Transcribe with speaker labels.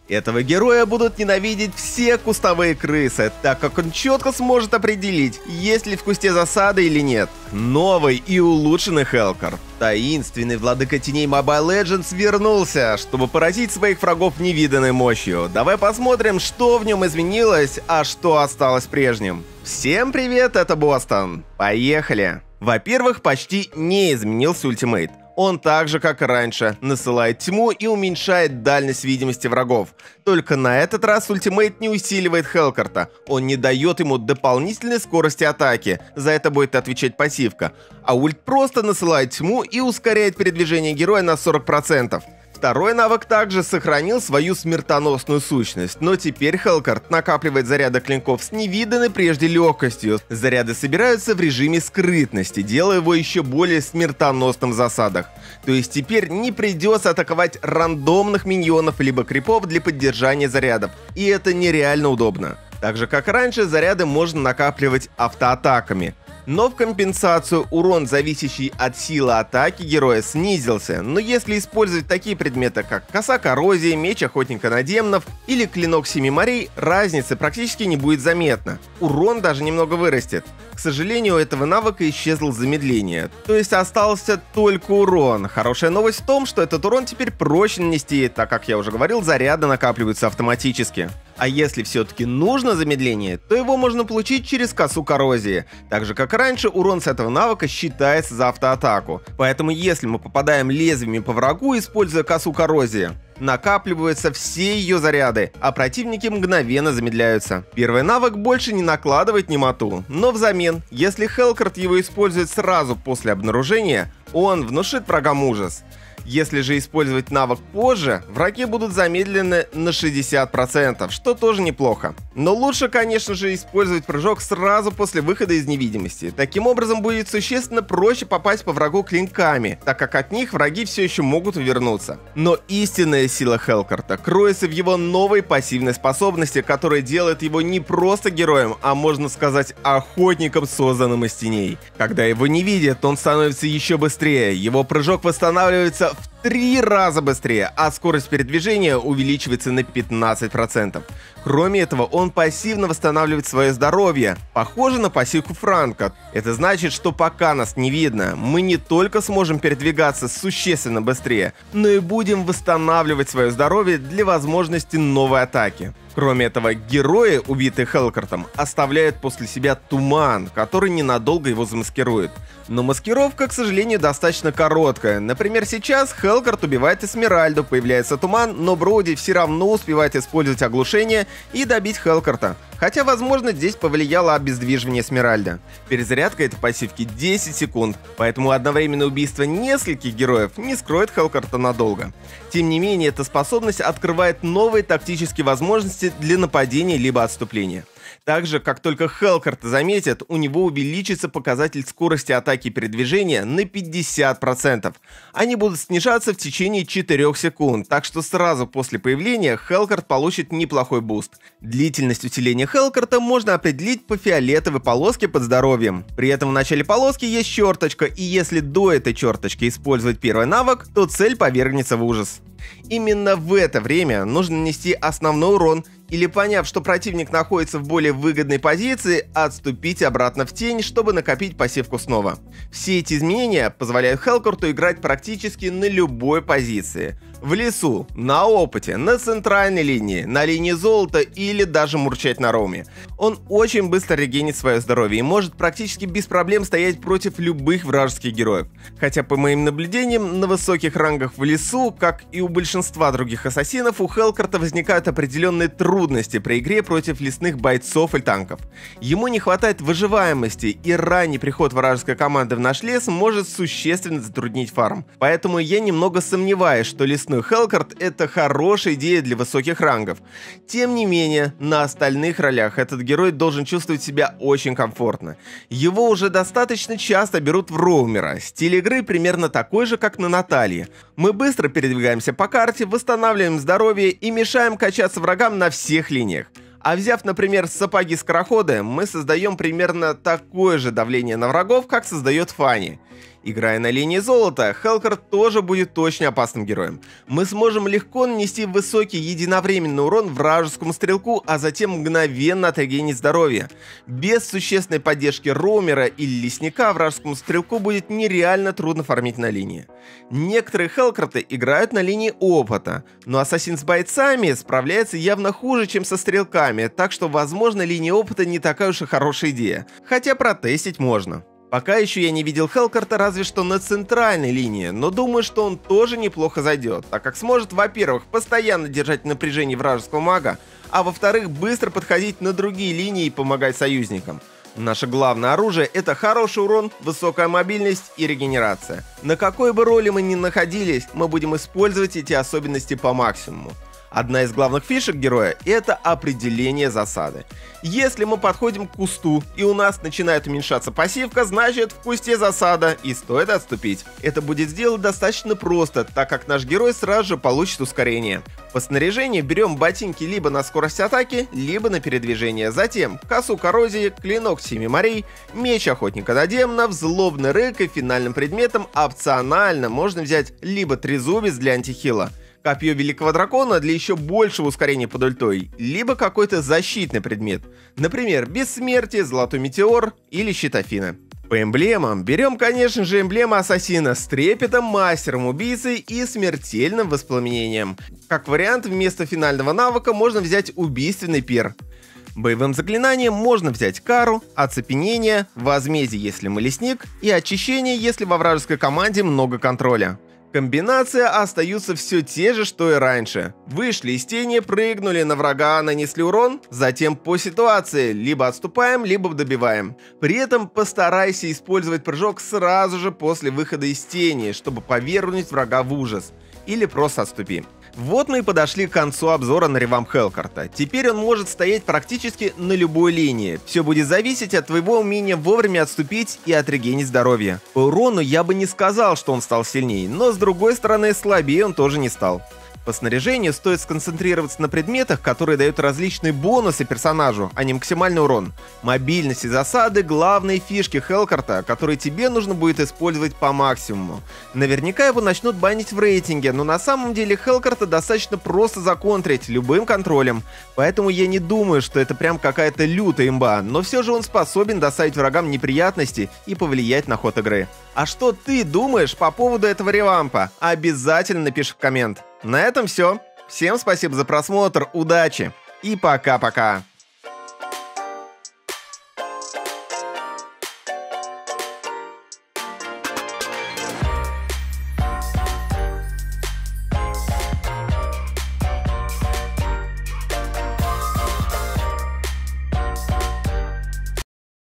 Speaker 1: Этого героя будут ненавидеть все кустовые крысы, так как он четко сможет определить, есть ли в кусте засада или нет. Новый и улучшенный Hellcurt. Таинственный владыка теней Mobile Legends вернулся, чтобы поразить своих врагов невиданной мощью. Давай посмотрим, что в нем изменилось, а что осталось прежним. Всем привет, это Бостон. Поехали! Во-первых, почти не изменился ультимейт. Он так же, как и раньше, насылает тьму и уменьшает дальность видимости врагов. Только на этот раз ультимейт не усиливает Hellcurt'а. Он не дает ему дополнительной скорости атаки, за это будет отвечать пассивка. А ульт просто насылает тьму и ускоряет передвижение героя на 40%. Второй навык также сохранил свою смертоносную сущность, но теперь Hellcurt накапливает заряды клинков с невиданной прежде легкостью. Заряды собираются в режиме скрытности, делая его еще более смертоносным в засадах. То есть теперь не придется атаковать рандомных миньонов либо крипов для поддержания зарядов, и это нереально удобно. Так же как раньше, заряды можно накапливать автоатаками. Но в компенсацию урон, зависящий от силы атаки героя, снизился. Но если использовать такие предметы, как коса коррозии, меч охотника на демонов или клинок семи морей, разницы практически не будет заметно. Урон даже немного вырастет. К сожалению, у этого навыка исчезло замедление, то есть остался только урон. Хорошая новость в том, что этот урон теперь проще нанести, так как я уже говорил, заряды накапливаются автоматически. А если все-таки нужно замедление, то его можно получить через косу коррозии. Так же как и раньше, урон с этого навыка считается за автоатаку. Поэтому если мы попадаем лезвиями по врагу, используя косу коррозии, накапливаются все ее заряды, а противники мгновенно замедляются. Первый навык больше не накладывает немоту, но взамен, если Hellcurt его использует сразу после обнаружения, он внушит врагам ужас. Если же использовать навык позже, враги будут замедлены на 60%, что тоже неплохо. Но лучше, конечно же, использовать прыжок сразу после выхода из невидимости. Таким образом будет существенно проще попасть по врагу клинками, так как от них враги все еще могут увернуться. Но истинная сила Hellcurt'а кроется в его новой пассивной способности, которая делает его не просто героем, а можно сказать охотником, созданным из теней. Когда его не видят, он становится еще быстрее, его прыжок восстанавливается в 3 раза быстрее, а скорость передвижения увеличивается на 15%. Кроме этого, он пассивно восстанавливает свое здоровье, похоже на пассивку Франка. Это значит, что пока нас не видно, мы не только сможем передвигаться существенно быстрее, но и будем восстанавливать свое здоровье для возможности новой атаки. Кроме этого, герои, убитые Hellcurt'ом, оставляют после себя туман, который ненадолго его замаскирует. Но маскировка, к сожалению, достаточно короткая. Например, сейчас Hellcurt убивает Эсмеральду, появляется туман, но Броуди все равно успевает использовать оглушение и добить Hellcurt'а. Хотя, возможно, здесь повлияло обездвиживание Эсмеральды. Перезарядка этой пассивки 10 секунд, поэтому одновременное убийство нескольких героев не скроет Hellcurt'а надолго. Тем не менее, эта способность открывает новые тактические возможности для нападения либо отступления. Также, как только Hellcurt заметит, у него увеличится показатель скорости атаки и передвижения на 50%. Они будут снижаться в течение 4 секунд, так что сразу после появления Hellcurt получит неплохой буст. Длительность усиления Hellcurt'а можно определить по фиолетовой полоске под здоровьем. При этом в начале полоски есть черточка, и если до этой черточки использовать первый навык, то цель повергнется в ужас. Именно в это время нужно нанести основной урон или, поняв, что противник находится в более выгодной позиции, отступить обратно в тень, чтобы накопить пассивку снова. Все эти изменения позволяют Hellcurt'у играть практически на любой позиции. В лесу, на опыте, на центральной линии, на линии золота или даже мурчать на роуме. Он очень быстро регенит свое здоровье и может практически без проблем стоять против любых вражеских героев. Хотя по моим наблюдениям, на высоких рангах в лесу, как и у большинства других ассасинов, у Hellcurt'а возникают определенные трудности при игре против лесных бойцов и танков. Ему не хватает выживаемости, и ранний приход вражеской команды в наш лес может существенно затруднить фарм. Поэтому я немного сомневаюсь, что лесной Hellcurt — это хорошая идея для высоких рангов. Тем не менее, на остальных ролях этот герой должен чувствовать себя очень комфортно. Его уже достаточно часто берут в роумера. Стиль игры примерно такой же, как на Наталье. Мы быстро передвигаемся по карте, восстанавливаем здоровье и мешаем качаться врагам на всех линиях. А взяв, например, сапоги-скороходы, мы создаем примерно такое же давление на врагов, как создает Фанни. Играя на линии золота, Хелкер тоже будет очень опасным героем. Мы сможем легко нанести высокий единовременный урон вражескому стрелку, а затем мгновенно отрегенить здоровье. Без существенной поддержки роумера или лесника вражескому стрелку будет нереально трудно фармить на линии. Некоторые Хелкерты играют на линии опыта, но ассасин с бойцами справляется явно хуже, чем со стрелками, так что, возможно, линия опыта не такая уж и хорошая идея, хотя протестить можно. Пока еще я не видел Хелкерта разве что на центральной линии, но думаю, что он тоже неплохо зайдет, так как сможет, во-первых, постоянно держать напряжение вражеского мага, а во-вторых, быстро подходить на другие линии и помогать союзникам. Наше главное оружие — это хороший урон, высокая мобильность и регенерация. На какой бы роли мы ни находились, мы будем использовать эти особенности по максимуму. Одна из главных фишек героя — это определение засады. Если мы подходим к кусту и у нас начинает уменьшаться пассивка, значит в кусте засада и стоит отступить. Это будет сделать достаточно просто, так как наш герой сразу же получит ускорение. По снаряжению берем ботинки либо на скорость атаки, либо на передвижение. Затем косу коррозии, клинок семи морей, меч охотника на демонов, злобный рык и финальным предметом опционально можно взять либо трезубец для антихила, копье великого дракона для еще большего ускорения под ультой, либо какой-то защитный предмет, например, бессмертие, золотой метеор или щит Афины. По эмблемам берем, конечно же, эмблему ассасина с трепетом, мастером убийцы и смертельным воспламенением. Как вариант, вместо финального навыка можно взять убийственный пир. Боевым заклинанием можно взять кару, оцепенение, возмездие, если мы лесник, и очищение, если во вражеской команде много контроля. Комбинация остаются все те же, что и раньше. Вышли из тени, прыгнули на врага, нанесли урон, затем по ситуации либо отступаем, либо добиваем. При этом постарайся использовать прыжок сразу же после выхода из тени, чтобы повергнуть врага в ужас. Или просто отступи. Вот мы и подошли к концу обзора на ревамп Хелкерта. Теперь он может стоять практически на любой линии. Все будет зависеть от твоего умения вовремя отступить и отрегенить здоровье. По урону я бы не сказал, что он стал сильнее, но с другой стороны слабее он тоже не стал. По снаряжению стоит сконцентрироваться на предметах, которые дают различные бонусы персонажу, а не максимальный урон. Мобильность и засады — главные фишки Хелкерта, которые тебе нужно будет использовать по максимуму. Наверняка его начнут банить в рейтинге, но на самом деле Хелкерта достаточно просто законтрить любым контролем. Поэтому я не думаю, что это прям какая-то лютая имба, но все же он способен доставить врагам неприятности и повлиять на ход игры. А что ты думаешь по поводу этого ревампа? Обязательно напиши в коммент. На этом все. Всем спасибо за просмотр, удачи и пока-пока.